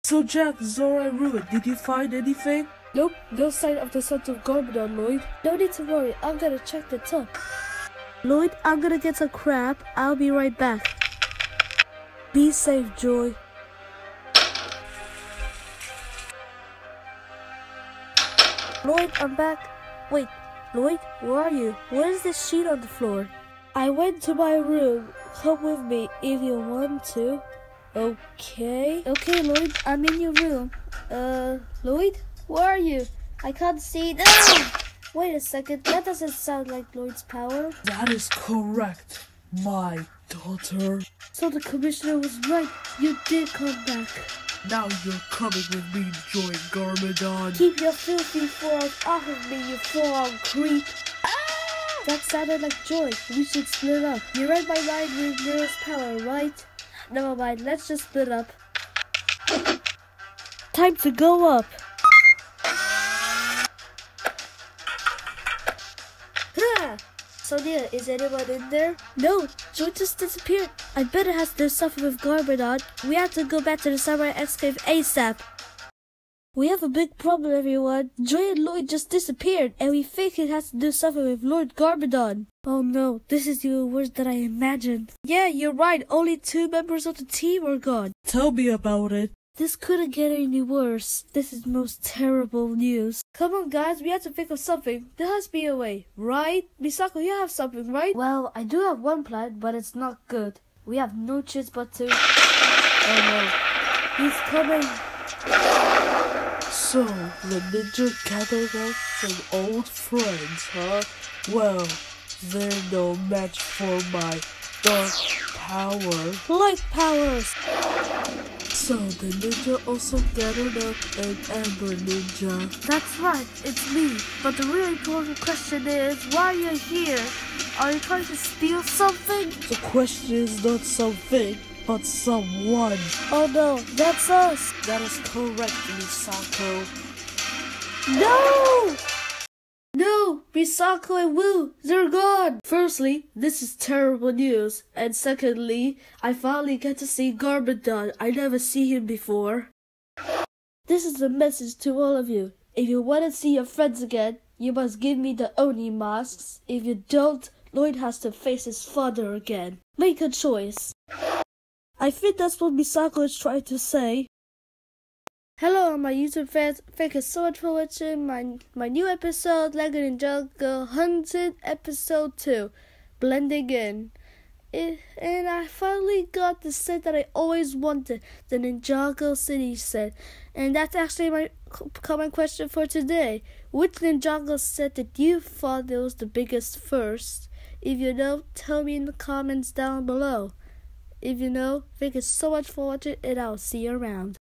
So Jack, Zora, and Ruben, did you find anything? Nope, no sign of the sons of Garbodon, Lloyd. No need to worry, I'm gonna check the top. Lloyd, I'm gonna get some crab. I'll be right back. Be safe, Joy. Lloyd, I'm back. Wait, Lloyd, where are you? What is this sheet on the floor? I went to my room. Come with me if you want to. Okay. Okay, Lloyd, I'm in your room. Lloyd, where are you? I can't see. Wait a second, that doesn't sound like Lloyd's power. That is correct, my daughter. So the commissioner was right. You did come back. Now you're coming with me, Joy Garbodon. Keep your filthy forearms off of me, you forearm creep. That sounded like Joy. We should split up. You read my mind with Mirror's power, right? Never mind, let's just split up. Time to go up. Sonia, is anyone in there? No, Joy just disappeared. I bet it has to do something with Garbodon. We have to go back to the Samurai X Cave ASAP. We have a big problem, everyone. Joy and Lloyd just disappeared, and we think it has to do something with Lord Garbodon. Oh no, this is even worse than I imagined. Yeah, you're right. Only 2 members of the team are gone. Tell me about it. This couldn't get any worse. This is most terrible news. Come on, guys, we have to think of something. There has to be a way, right? Misako, you have something, right? Well, I do have one plan, but it's not good. We have no choice but to... Oh no, he's coming. So, the ninja gathered up some old friends, huh? Well, they're no match for my dark power. Light powers! So, the ninja also gathered up an Amber Ninja. That's right, it's me. But the really important question is, why are you here? Are you trying to steal something? The question is not something, but someone. Oh no, that's us! That is correct, Misako. No! No! Misako and Wu, they're gone! Firstly, this is terrible news. And secondly, I finally get to see Garbodon. I never see him before. This is a message to all of you. If you want to see your friends again, you must give me the Oni masks. If you don't, Lloyd has to face his father again. Make a choice. I think that's what Misako is trying to say. Hello, my YouTube fans. Thank you so much for watching my new episode, Lego Ninjago Hunted Episode 2, Blending In. And I finally got the set that I always wanted, the Ninjago City set. And that's actually my common question for today. Which Ninjago set did you thought was the biggest first? If you know, tell me in the comments down below. If you know, thank you so much for watching, and I'll see you around.